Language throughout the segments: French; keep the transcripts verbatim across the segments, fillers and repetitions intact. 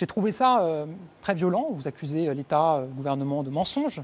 J'ai trouvé ça euh, très violent. Vous accusez l'État, le gouvernement de mensonges.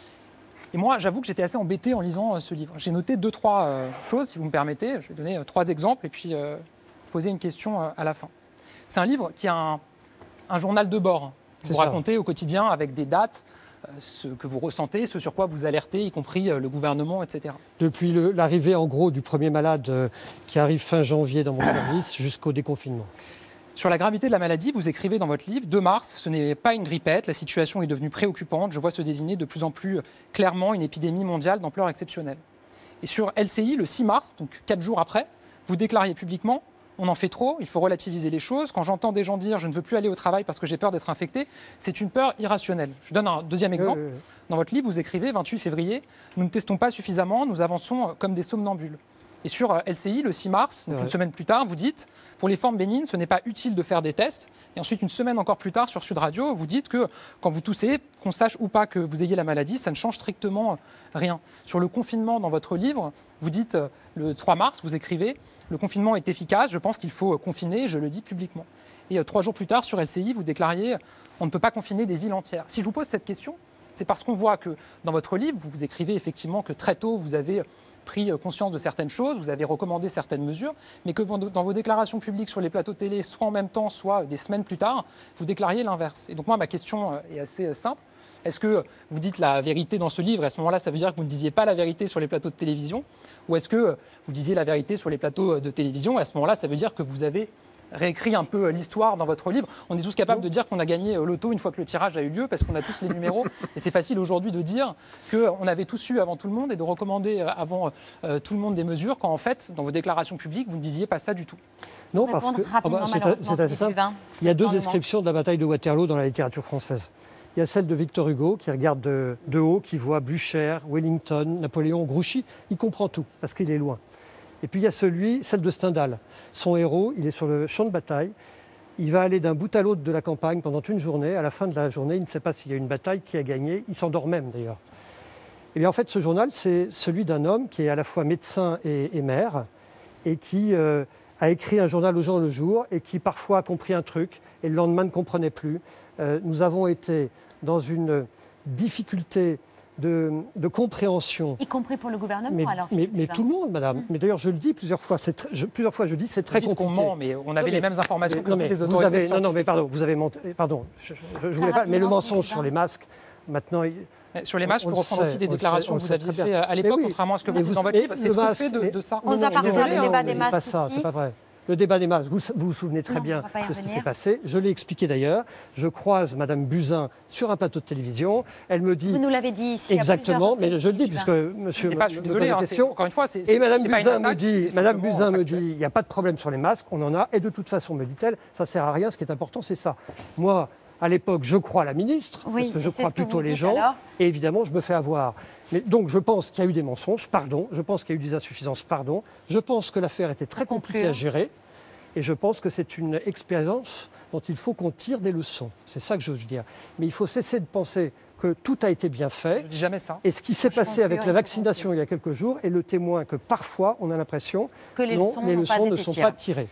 Et moi, j'avoue que j'étais assez embêté en lisant euh, ce livre. J'ai noté deux, trois euh, choses, si vous me permettez. Je vais donner euh, trois exemples et puis euh, poser une question euh, à la fin. C'est un livre qui a un, un journal de bord. Vous racontez au quotidien avec des dates euh, ce que vous ressentez, ce sur quoi vous alertez, y compris euh, le gouvernement, et cetera. Depuis le, l'arrivée, en gros, du premier malade euh, qui arrive fin janvier dans mon service jusqu'au déconfinement. Sur la gravité de la maladie, vous écrivez dans votre livre, deux mars, ce n'est pas une grippette, la situation est devenue préoccupante, je vois se désigner de plus en plus clairement une épidémie mondiale d'ampleur exceptionnelle. Et sur L C I, le six mars, donc quatre jours après, vous déclariez publiquement, on en fait trop, il faut relativiser les choses. Quand j'entends des gens dire, je ne veux plus aller au travail parce que j'ai peur d'être infecté, c'est une peur irrationnelle. Je donne un deuxième exemple. Euh, euh. Dans votre livre, vous écrivez, vingt-huit février, nous ne testons pas suffisamment, nous avançons comme des somnambules. Et sur L C I, le six mars, donc ouais. une semaine plus tard, vous dites, pour les formes bénignes, ce n'est pas utile de faire des tests. Et ensuite, une semaine encore plus tard, sur Sud Radio, vous dites que quand vous toussez, qu'on sache ou pas que vous ayez la maladie, ça ne change strictement rien. Sur le confinement, dans votre livre, vous dites, le trois mars, vous écrivez, le confinement est efficace, je pense qu'il faut confiner, je le dis publiquement. Et euh, trois jours plus tard, sur L C I, vous déclariez, on ne peut pas confiner des villes entières. Si je vous pose cette question, c'est parce qu'on voit que dans votre livre, vous, vous écrivez effectivement que très tôt, vous avez pris conscience de certaines choses, vous avez recommandé certaines mesures, mais que dans vos déclarations publiques sur les plateaux de télé, soit en même temps, soit des semaines plus tard, vous déclariez l'inverse. Et donc moi, ma question est assez simple. Est-ce que vous dites la vérité dans ce livre, et à ce moment-là, ça veut dire que vous ne disiez pas la vérité sur les plateaux de télévision, ou est-ce que vous disiez la vérité sur les plateaux de télévision, et à ce moment-là, ça veut dire que vous avez réécrit un peu l'histoire dans votre livre. On est tous capables de dire qu'on a gagné l'auto une fois que le tirage a eu lieu, parce qu'on a tous les numéros. Et c'est facile aujourd'hui de dire qu'on avait tous eu avant tout le monde et de recommander avant euh, tout le monde des mesures, quand en fait, dans vos déclarations publiques, vous ne disiez pas ça du tout. Non, parce que oh bah, c'est, c'est assez simple. Il y a deux descriptions de la bataille de Waterloo dans la littérature française. Il y a celle de Victor Hugo, qui regarde de, de haut, qui voit Blücher, Wellington, Napoléon, Grouchy. Il comprend tout, parce qu'il est loin. Et puis il y a celui, celle de Stendhal. Son héros, il est sur le champ de bataille. Il va aller d'un bout à l'autre de la campagne pendant une journée. À la fin de la journée, il ne sait pas s'il y a une bataille, qui a gagné. Il s'endort même d'ailleurs. Et bien en fait, ce journal, c'est celui d'un homme qui est à la fois médecin et, et maire, et qui euh, a écrit un journal au jour le jour, et qui parfois a compris un truc, et le lendemain ne comprenait plus. Euh, nous avons été dans une difficulté De, de compréhension. Y compris pour le gouvernement, mais, alors Mais, mais tout le monde, madame. Mmh. Mais d'ailleurs, je le dis plusieurs fois, c'est très, je, plusieurs fois je dis, c'est très compliqué. Qu'on ment, mais on avait non, les mêmes informations mais, que non, mais les autorités avez, Non, non, mais pardon, vous avez monté, pardon, je, je, je voulais pas, mais le mensonge sur les masques, maintenant... Il, sur les masques, je peux reprendre sait, aussi des déclarations que vous aviez faites à l'époque, oui, contrairement à ce que vous dites dans votre livre. C'est trop fait de, de ça. On nous a parlé du débat des masques. Pas ça, c'est pas vrai. Le débat des masques, vous vous, vous souvenez très non, bien de ce qui s'est passé. Je l'ai expliqué d'ailleurs. Je croise Madame Buzyn sur un plateau de télévision. Elle me dit... Vous nous l'avez dit ici. Exactement, mais je le dis puisque monsieur pas, je suis désolé, hein, question. Encore une fois, c'est, et Madame Buzyn me dit, Madame Buzyn me dit, il n'y a pas de problème sur les masques, on en a. Et de toute façon, me dit-elle, ça ne sert à rien. Ce qui est important, c'est ça. Moi, à l'époque, je crois la ministre, oui, parce que je crois plutôt les gens. Alors. Et évidemment, je me fais avoir. Mais donc, je pense qu'il y a eu des mensonges, pardon. Je pense qu'il y a eu des insuffisances, pardon. Je pense que l'affaire était très compliquée à gérer. Et je pense que c'est une expérience dont il faut qu'on tire des leçons. C'est ça que je veux dire. Mais il faut cesser de penser que tout a été bien fait. Je ne dis jamais ça. Et ce qui s'est passé avec la vaccination il y a quelques jours est le témoin que parfois on a l'impression que les leçons, non, les leçons ne sont pas tirées.